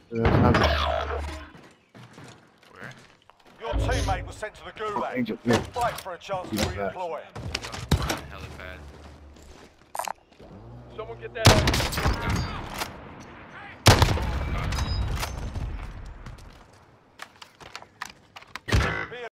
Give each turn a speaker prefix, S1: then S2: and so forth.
S1: Where?
S2: Your teammate was sent to the Gulag.
S3: Angel, here.
S2: Fight for a chance to redeploy.
S1: Helipad.
S4: Someone get that.